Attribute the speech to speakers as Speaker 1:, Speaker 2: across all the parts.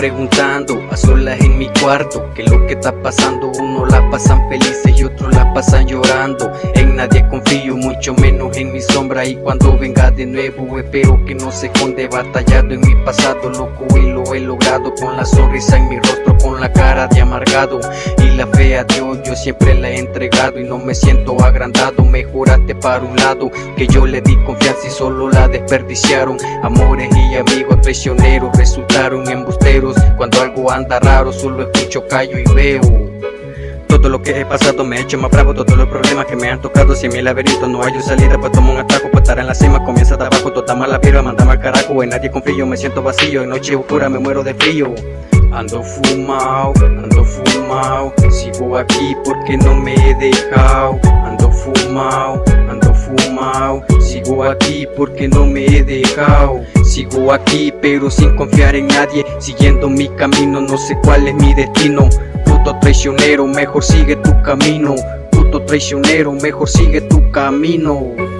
Speaker 1: preguntando a solas en mi cuarto qué es lo que está pasando. Unos la pasan felices y otros la pasan llorando. En nadie confío, mucho menos en mi sombra. Y cuando venga de nuevo espero que no se esconde. Batallado en mi pasado, loco, y lo he logrado. Con la sonrisa en mi rostro, con la cara de amargado. Y la fe a Dios yo siempre la he entregado. Y no me siento agrandado, me juraste para un lado que yo le di confianza y solo la desperdiciaron. Amores y amigos traicioneros resultaron embusteros. Cuando algo anda raro solo escucho, callo y veo. Todo lo que he pasado me ha hecho más bravo. Todos los problemas que me han tocado. Si en mi laberinto no hay salida, pues tomo un atajo. Pues estar en la cima comienza de abajo. Toda mala vibra, mandame al carajo. En nadie confío, me siento vacío. En noche oscura me muero de frío. Ando fumao, sigo aquí porque no me he dejado. Ando fumao, sigo aquí porque no me he dejado. Sigo aquí pero sin confiar en nadie, siguiendo mi camino, no sé cuál es mi destino. Puto traicionero, mejor sigue tu camino. Puto traicionero, mejor sigue tu camino.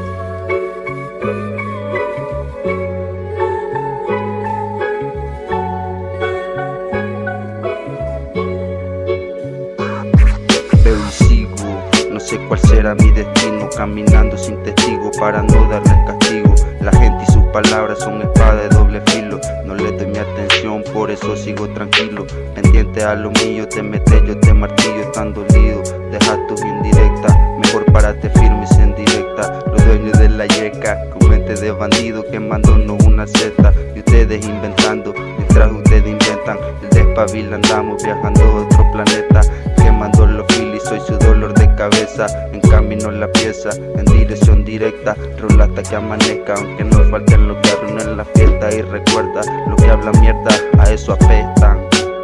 Speaker 2: Veo y sigo, no sé cuál será mi destino, caminando sin testigo para no darles castigo. La gente y sus palabras son espada de doble filo. No le doy mi atención, por eso sigo tranquilo. Pendiente a lo mío, te metes, yo te martillo. Tan dolido, deja tus indirectas. Mejor párate firme y en directa. Los dueños de la yeca, con mente de bandido, quemándonos una seta. Y ustedes inventando, mientras ustedes inventan. El despabil andamos viajando a otro planeta. Quemando los filis, soy su dolor de cabeza. Encamino la pieza en dirección directa. Rola hasta que amanezca, aunque nos falten los que arruinan la fiesta. Y recuerda, lo que habla mierda, a eso apestan.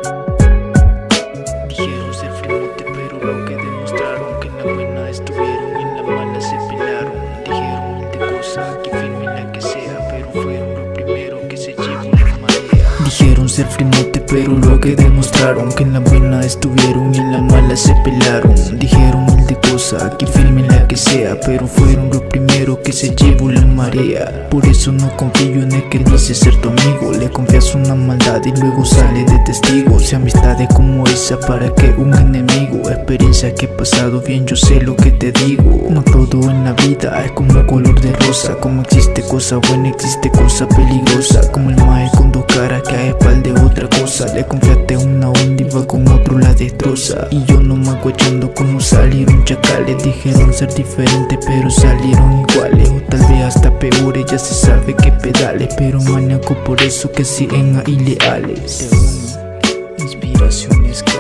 Speaker 3: Dijeron ser frimote, pero lo que demostraron, que en la buena estuvieron y en la mala se pelaron. Dijeron mil de cosas, que firme la que sea, pero fueron lo primero que se llevó la marea. Dijeron ser frimote, pero lo que demostraron, que en la buena estuvieron y en la mala se pelaron. Dijeron mil de cosas, que firme la que sea, pero fueron lo primero que se llevó la marea. Por eso no confío en el que dice ser tu amigo. Le confías una maldad y luego sale de testigo. Si amistades como esa, para que un enemigo. Experiencia que he pasado bien, yo sé lo que te digo. No todo en la vida es como color de rosa. Como existe cosa buena, existe cosa peligrosa. Como el mae con dos caras que a espalda de otra cosa. Le confiaste una onda y va con otro la destroza. Y yo no me hago echando como salieron chacales. Dijeron ser diferentes pero salieron iguales, o tal vez hasta peores, ya se sabe que pedales. Pero maníaco por eso que siguen ahí leales. Inspiraciones.